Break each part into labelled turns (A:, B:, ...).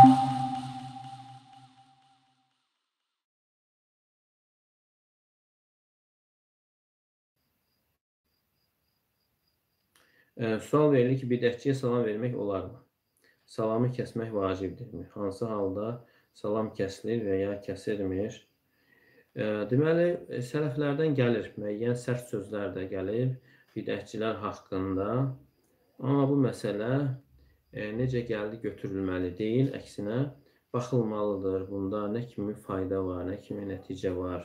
A: Sual verilir ki, bidətçiyə salam vermək olarmı? Salamı kəsmək vacibdirmi? Hansı halda salam kəsilir və ya kəsilmir? Deməli, sələflərdən gəlir, müəyyən sərt sözlər də gəlir bidətçilər haqqında. Amma bu məsələ necə gəldi götürülməli deyil, əksinə baxılmalıdır. Bunda nə kimi fayda var, nə kimi nəticə var.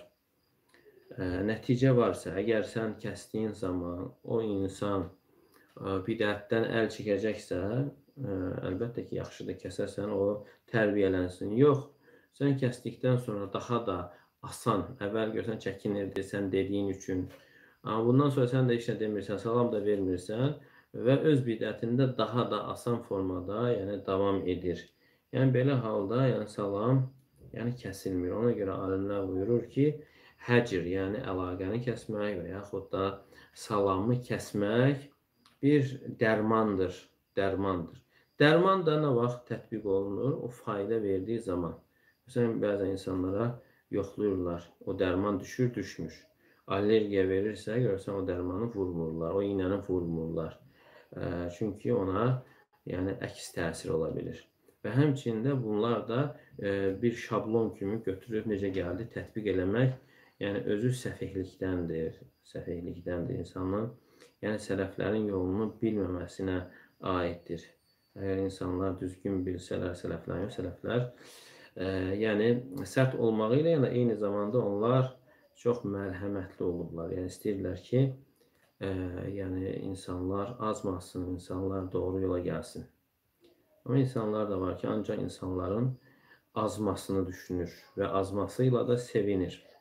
A: Nəticə varsa, əgər sən kəsdiyin zaman o insan bidətdən əl çəkəcəksə, əlbəttə ki, yaxşıdır, kəsərsən, o tərbiyələnsin. Yox, sən kəsdikdən sonra daha da asan, əvvəl görsən çəkinirdi sən dediyin üçün. Amma bundan sonra sən də heç nə demirsən, salam da vermirsən və öz bidətində daha da asan formada, yəni davam edir. Yəni belə halda, yəni salam, yəni kəsilmir. Ona görə alimlər buyurur ki, həcr, yəni əlaqəni kəsmək və yaxud da salamı kəsmək bir dərmandır, dərmandır. Dərman da nə vaxt tətbiq olunur? O fayda verdiyi zaman. Məsələn, bəzən insanlara yoxlayırlar, o dərman düşür, düşmür. Allergiya verirsə, görürsən o dərmanı vurmurlar, o iynəni vurmurlar. Çünki ona yəni əks təsir ola bilir. Və həmçində bunlar da bir şablon kimi götürüb necə gəldi tətbiq eləmək, yəni özü səfehlikdəndir, insanın yəni sələflərin yolunu bilməməsinə aiddir. Əgər insanlar düzgün bilsələr, sələflər, yəni sərt olmağı ilə yəni, eyni zamanda onlar çox mərhəmətli olurlar. Yəni istəyirlər ki, yəni insanlar azmasın, insanlar doğru yola gəlsin. Amma insanlar da var ki, ancaq insanların azmasını düşünür və azmasıyla da sevinir.